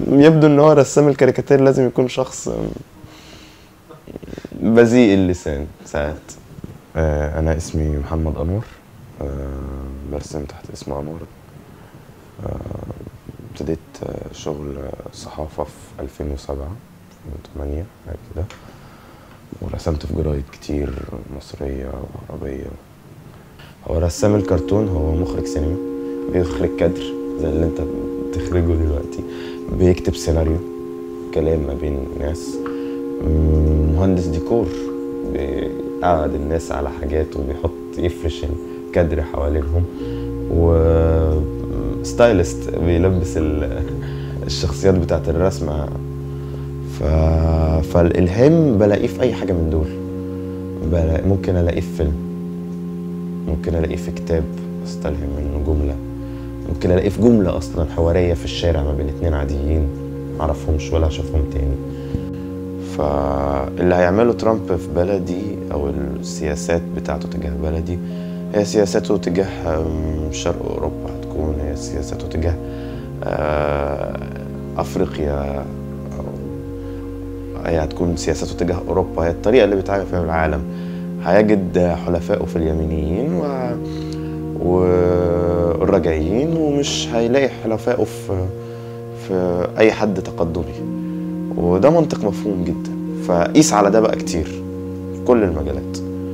يبدو ان هو رسام الكاريكاتير لازم يكون شخص بذيء اللسان ساعات. انا اسمي محمد انور، برسم تحت اسم انور. ابتديت شغل صحافة في 2007 2008 حاجة كده، ورسمت في جرايد كتير مصرية وعربية. هو رسام الكرتون، هو مخرج سينما، بيخرج كادر زي اللي انت بتخرجه دلوقتي، بيكتب سيناريو كلام ما بين الناس، مهندس ديكور بيقعد الناس على حاجات وبيحط يفرش الكادر حوالينهم، وستايلست بيلبس الشخصيات بتاعت الرسمة. فالإلهام بلاقيه في أي حاجة من دول. ممكن ألاقيه في فيلم، ممكن ألاقيه في كتاب استلهم منه جملة، ممكن ألاقيه في جملة أصلا حوارية في الشارع ما بين اتنين عاديين معرفهمش ولا أشوفهم تاني. فاللي هيعمله ترامب في بلدي أو السياسات بتاعته تجاه بلدي هي سياساته تجاه شرق أوروبا، هتكون هي سياساته تجاه أفريقيا، هي هتكون سياساته تجاه أوروبا، هي الطريقة اللي بيتعامل فيها العالم. هيجد حلفائه في اليمينيين والرجعيين، ومش هيلاقي حلفائه في أي حد تقدمي، وده منطق مفهوم جدا. فقيس على ده بقى كتير في كل المجالات.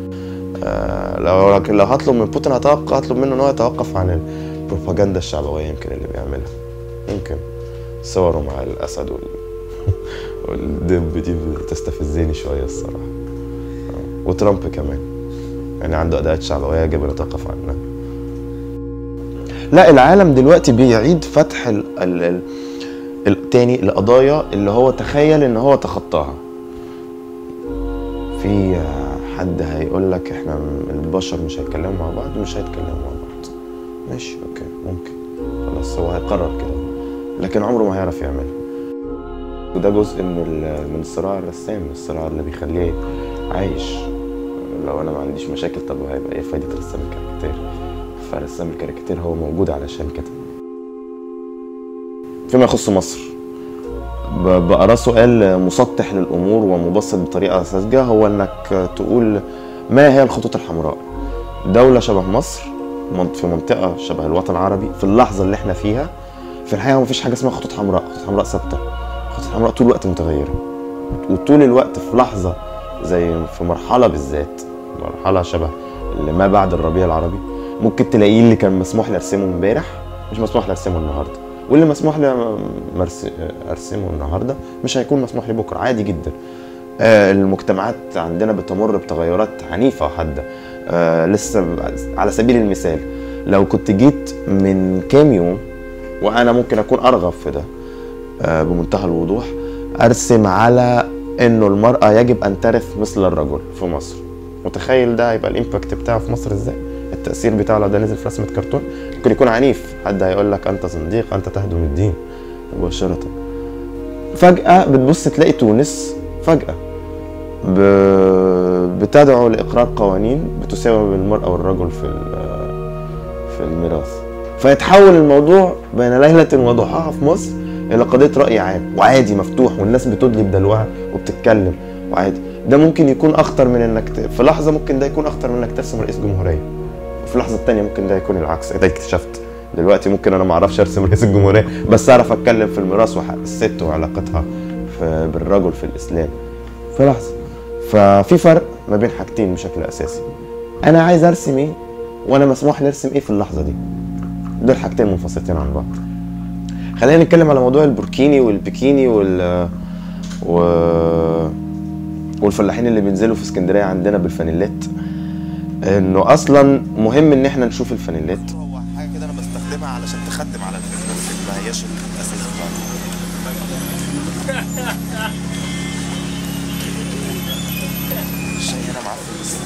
لو هطلب من بوتين هطلب منه ان هو يتوقف عن البروباجندا الشعبويه يمكن اللي بيعملها، يمكن صوره مع الاسد والدب دي بتستفزني شويه الصراحه. وترامب كمان يعني عنده اداءات شعبويه يجب ان يتوقف عنها. لا، العالم دلوقتي بيعيد فتح التاني القضايا اللي هو تخيل ان هو تخطاها. في حد هيقول لك احنا البشر مش هيتكلموا مع بعض، مش هيتكلموا مع بعض، ماشي اوكي ممكن، خلاص هو هيقرر كده، لكن عمره ما هيعرف يعملها. وده جزء من الصراع الرسام، الصراع اللي بيخليه عايش. لو انا ما عنديش مشاكل، طب هيبقى ايه فايدة رسام الكاريكاتير؟ فرسام الكاريكاتير هو موجود علشان كده. فيما يخص مصر بقرا سؤال مسطح للامور ومبسط بطريقه ساذجه، هو انك تقول ما هي الخطوط الحمراء؟ دوله شبه مصر في منطقه شبه الوطن العربي في اللحظه اللي احنا فيها، في الحقيقه مفيش حاجه اسمها خطوط حمراء. خطوط حمراء ثابته، خطوط حمراء طول الوقت متغيره، وطول الوقت في لحظه زي في مرحله بالذات، مرحله شبه اللي ما بعد الربيع العربي، ممكن تلاقيه اللي كان مسموح لي ارسمه امبارح مش مسموح لي ارسمه النهارده، واللي مسموح لي ارسمه النهارده مش هيكون مسموح لي بكره، عادي جدا. المجتمعات عندنا بتمر بتغيرات عنيفه وحاده. لسه على سبيل المثال لو كنت جيت من كام يوم، وانا ممكن اكون ارغب في ده بمنتهى الوضوح، ارسم على انه المراه يجب ان ترث مثل الرجل في مصر. متخيل ده هيبقى الامباكت بتاعه في مصر ازاي؟ التأثير بتاعه لو ده نزل في رسمة كرتون ممكن يكون عنيف، حد هيقول لك أنت زنديق، أنت تهدم الدين مباشرة. فجأة بتبص تلاقي تونس فجأة بتدعو لإقرار قوانين بتساوي المرأة والرجل في الميراث، فيتحول الموضوع بين ليلة وضحاها في مصر إلى قضية رأي عام، وعادي مفتوح والناس بتدلي بدلوها وبتتكلم وعادي. ده ممكن يكون أخطر من إنك في لحظة، ممكن ده يكون أخطر من إنك ترسم رئيس جمهورية، في اللحظه الثانيه ممكن ده يكون العكس. ده اكتشفت دلوقتي ممكن انا ما اعرفش ارسم رئيس الجمهوريه، بس اعرف اتكلم في الميراث وحق الست وعلاقتها بالرجل في الاسلام في لحظه. ففي فرق ما بين حاجتين بشكل اساسي، انا عايز ارسم ايه وانا مسموح لي ارسم ايه في اللحظه دي. دول حاجتين منفصلتين عن بعض. خلينا نتكلم على موضوع البوركيني والبيكيني والفلاحين اللي بينزلوا في اسكندريه عندنا بالفانيلات. انه اصلا مهم ان احنا نشوف الفانيلات. هو حاجه كده انا بستخدمها علشان تخدم على الفيلم، ما هياش الاساس بتاعته. الشاي هنا معفن بس